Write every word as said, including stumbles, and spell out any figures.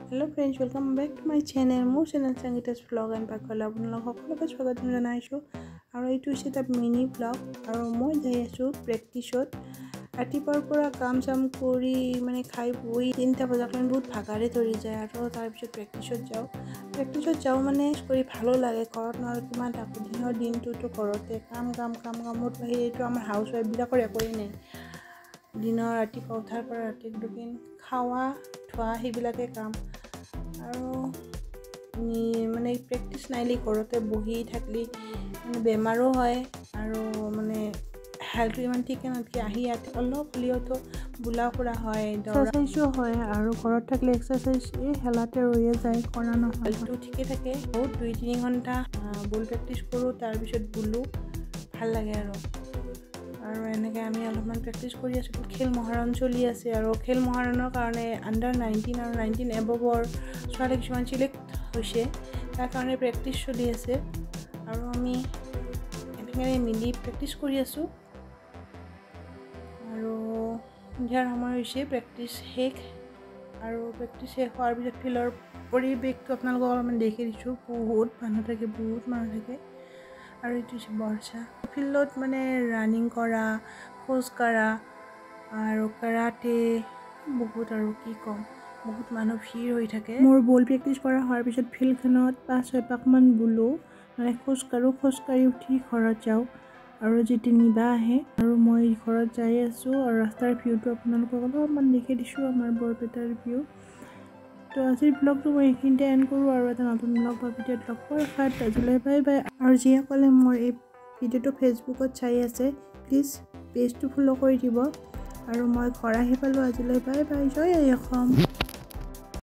Hello friends, welcome back to my channel. More channel Sangeeta's vlog and Pakghor আপোনালোক সকলোকে স্বাগতম জনাইছো আৰু এইটো হৈছে এটা মিনি ব্লগ আৰু মই যাই আছো প্ৰেক্টিছত ৰাতিপুৱাৰ পৰা কাম চাম কৰি মানে খাই বই তিনটা বজালৈ বহুত ভাগাৰে ধৰি যায় আৰু তাৰ পিছত প্ৰেক্টিছত যাও প্ৰেক্টিছত যাও মানে কৰি ভালো লাগে ঘৰত নহলে কিমান থাকো দিনৰ দিনটোতো ঘৰতে কাম কাম কাম কামত বাহিৰে এইটো আমাৰ হাউসৱাইফ বিলাকৰ একোই নাই দিনৰ ৰাতিপুৱা উঠাৰ পৰা ৰাতি দুদিন খাওয়া ধোৱা সেইবিলাকে কাম আৰু মানে প্ৰেক্টিছ নাইলি ঘৰতে বহি থাকলি মানে বেমাৰো হয় আৰু মানে হেল্থ ইমান ঠিক নাথাকে আহি অলপ হলিওতো বুলা ফুৰা হয় এক্সাৰসাইজো হয় আৰু ঘৰত থাকলে এক্সাৰসাইজ এই হেলাতে ৰয়ে যায় কৰা নহয় হেল্থটো ঠিকে থাকে বহুত দুই তিনি ঘণ্টা বল প্ৰেক্টিছ কৰোঁ তাৰপিছত বুলো ভাল লাগে আৰু আৰু এনেকৈ আমি অলপমান প্ৰেক্টিছ কৰি আছোঁ খেল মহাৰণ চলি আছে আৰু খেল মহাৰণৰ কাৰণে আণ্ডাৰ নাইনটিন আৰু নাইনটিন এবভৰ ছোৱালী কিছুমান চিলেক্ট হৈছে তাৰ কাৰণে প্ৰেক্টিছ চলি আছে আৰু আমি এনেকৈ মিলি প্ৰেক্টিছ কৰি আছোঁ আৰু সন্ধিয়াৰ সময় হৈছে প্ৰেক্টিছ শেষ আৰু প্ৰেক্টিছ শেষ হোৱাৰ পিছত ফিল্ডৰ পৰিৱেশটো আপোনালোকক অলপমান দেখি দিছোঁ বহুত মানুহ থাকে বহুত মানুহ থাকে আৰু এইটো হৈছে বৰ্ষা ফিল্ডত মানে ৰানিং কৰা খোজ কাঢ়া আৰু কাৰাটে বহুত আৰু কি কম বহুত মানুহ ভিৰ হৈ থাকে মোৰ বল প্ৰেক্টিছ কৰা হোৱাৰ পিছত ফিল্ডখনত পাঁচ ছয় পাকমান বুলো মানে খোজ কাঢ়ো খোজ কাঢ়ি উঠি ঘৰত যাওঁ আৰু যেতিয়া নিবা আহে আৰু মই ঘৰত যাই আছোঁ আৰু ৰাস্তাৰ ভিউটো আপোনালোকক অলপমান দেখি দিছোঁ আমাৰ বৰপেটাৰ ভিউ তো আজিৰ ব্লগটো মই এইখিনিতে এণ্ড কৰোঁ আৰু এটা নতুন ব্লগ বা ভিডিঅ'ত লগ পোৱাৰ আশাত আজিলৈ বাই বাই আৰু যিসকলে মোৰ এই ভিডিঅ'টো ফেচবুকত চাই আছে প্লিজ পেজটো ফ'ল' কৰি দিব আৰু মই ঘৰ আহি পালোঁ আজিলৈ বাই বাই জয় আই অসম।